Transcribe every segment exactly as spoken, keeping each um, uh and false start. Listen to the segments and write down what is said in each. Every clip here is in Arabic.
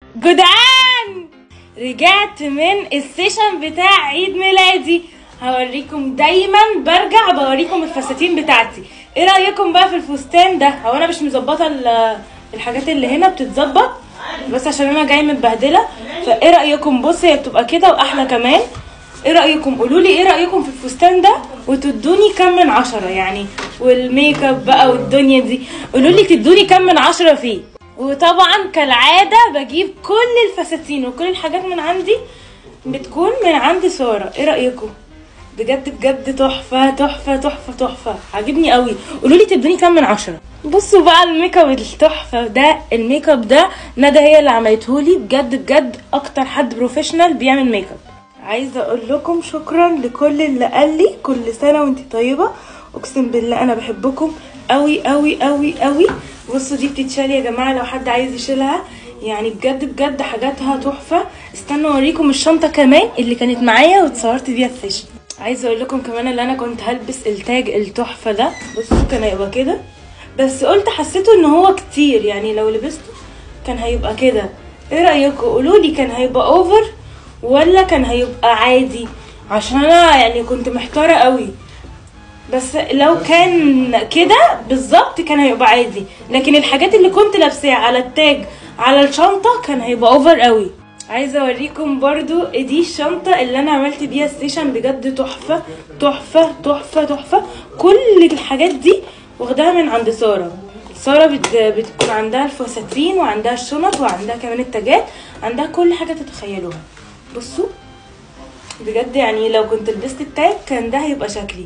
جدعان رجعت من السيشن بتاع عيد ميلادي. هوريكم، دايما برجع بوريكم الفساتين بتاعتي. ايه رايكم بقى في الفستان ده؟ هو انا مش مظبطه الحاجات اللي هنا، بتتظبط بس عشان انا جايه متبهدله. فايه رايكم؟ بص هي بتبقى كده واحلى كمان. ايه رايكم؟ قولوا لي ايه رايكم في الفستان ده وتدوني كام من عشرة يعني، والميك اب بقى والدنيا دي. قولوا لي تدوني كام من عشرة فيه. وطبعا كالعاده بجيب كل الفساتين وكل الحاجات من عندي بتكون من عند ساره. ايه رايكم؟ بجد بجد تحفه تحفه تحفه تحفه، عاجبني قوي. قولوا لي تدوني كام من عشرة. بصوا بقى الميك اب التحفه ده. الميك اب ده ندى هي اللي عملته لي، بجد بجد اكتر حد بروفيشنال بيعمل ميك اب. عايزه اقول لكم شكرا لكل اللي قال لي كل سنه وانت طيبه. اقسم بالله انا بحبكم قوي قوي قوي قوي. بصوا دي بتتشال يا جماعه لو حد عايز يشيلها، يعني بجد بجد حاجاتها تحفه. استنوا اوريكم الشنطه كمان اللي كانت معايا واتصورت بيها السيشن. عايزه اقول لكم كمان اللي انا كنت هلبس التاج التحفه ده. بصوا كان هيبقى كده، بس قلت حسيته ان هو كتير، يعني لو لبسته كان هيبقى كده. ايه رايكم؟ قولوا لي كان هيبقى اوفر ولا كان هيبقى عادي؟ عشان انا يعني كنت محتاره قوي. بس لو كان كده بالظبط كان هيبقى عادي، لكن الحاجات اللي كنت لابساها على التاج على الشنطه كان هيبقى اوفر قوي. عايزه اوريكم برضو دي الشنطه اللي انا عملت بيها السيشن، بجد تحفه تحفه تحفه تحفه. كل الحاجات دي واخداها من عند ساره. ساره بت... بتكون عندها الفساتين وعندها الشنط وعندها كمان التاجات، عندها كل حاجه تتخيلوها. بصوا بجد يعني لو كنت لبست التاج كان ده هيبقى شكلي.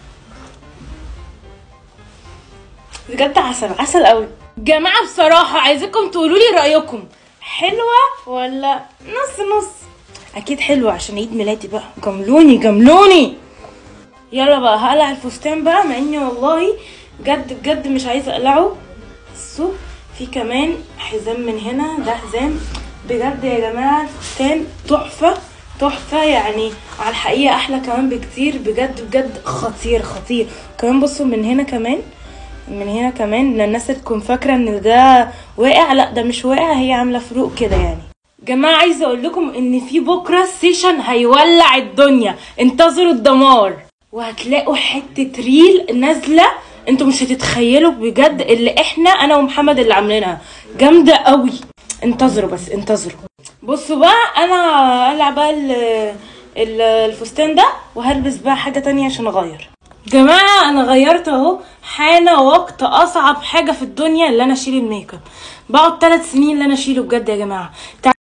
بجد عسل عسل قوي. جماعه بصراحه عايزاكم تقولوا لي رايكم، حلوه ولا نص نص؟ اكيد حلوه عشان عيد ميلادي بقى. جملوني جملوني. يلا بقى هقلع الفستان بقى، مع اني والله بجد بجد مش عايزه اقلعه. بصوا في كمان حزام من هنا، ده حزام بجد يا جماعه. الفستان تحفه تحفه، يعني على الحقيقه احلى كمان بكتير. بجد بجد خطير خطير. كمان بصوا من هنا كمان، من هنا كمان الناس تكون فاكره ان ده واقع، لا ده مش واقع، هي عامله فروق كده يعني. جماعه عايزه اقول لكم ان في بكره السيشن هيولع الدنيا، انتظروا الدمار. وهتلاقوا حته ريل نازله انتوا مش هتتخيلوا بجد، اللي احنا انا ومحمد اللي عاملينها جامده قوي. انتظروا بس انتظروا. بصوا بقى انا هقلع بقى الفستان ده وهلبس بقى حاجه تانية عشان اغير. جماعه انا غيرت اهو. حان وقت اصعب حاجه في الدنيا اللي انا اشيل الميك اب. بقعد ثلاث سنين اللي انا اشيله بجد يا جماعه.